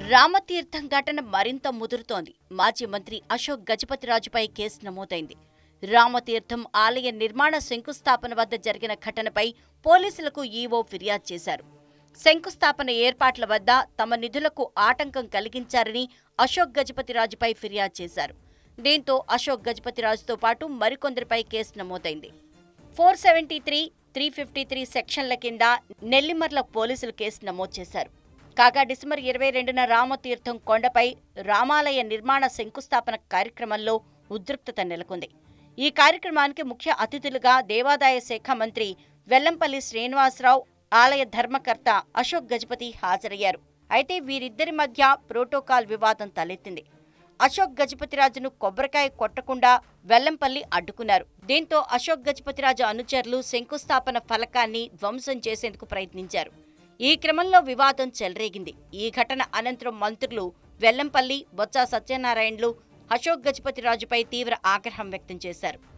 రామతీర్థం ఘటన మరింత ముదురుతోంది. మాజీ మంత్రి అశోక్ గజపతిరాజుపై కేసు నమోదైంది. రామతీర్థం ఆలయ నిర్మాణ శంకుస్థాపన వద్ద జరిగిన ఘటనపై పోలీసులకు ఈవో ఫిర్యాదు చేశారు. శంకుస్థాపన ఏర్పాట్ల వద్ద తమ నిధులకు ఆటంకం కలిగించారని అశోక్ గజపతిరాజుపై ఫిర్యాదు చేశారు. దీంతో అశోక్ గజపతిరాజుతో పాటు మరికొందరిపై కేసు నమోదైంది. 473, 353 సెక్షన్ల కింద నెల్లిమర్ల పోలీసులు కేసు నమోదు చేశారు. కాగా డిసెంబర్ 22న రామతీర్థం కొండపై రామాలయ నిర్మాణ శంకుస్థాపన కార్యక్రమంలో ఉద్రిక్తత నెలకొంది. ఈ కార్యక్రమానికి ముఖ్య అతిథులుగా దేవాదాయ శాఖ మంత్రి వెల్లంపల్లి శ్రీనివాసరావు, ఆలయ ధర్మకర్త అశోక్ గజపతి హాజరయ్యారు. అయితే వీరిద్దరి మధ్య ప్రోటోకాల్ వివాదం తలెత్తింది. అశోక్ గజపతిరాజును కొబ్బరికాయ కొట్టకుండా వెల్లంపల్లి అడ్డుకున్నారు. దీంతో అశోక్ గజపతిరాజు అనుచరులు శంకుస్థాపన ఫలకాన్ని ధ్వంసం చేసేందుకు ప్రయత్నించారు. ఈ క్రమంలో వివాదం చెలరేగింది. ఈ ఘటన అనంతరం మంత్రులు వెల్లంపల్లి, బొత్స సత్యనారాయణలు అశోక్ గజపతిరాజుపై తీవ్ర ఆగ్రహం వ్యక్తం చేశారు.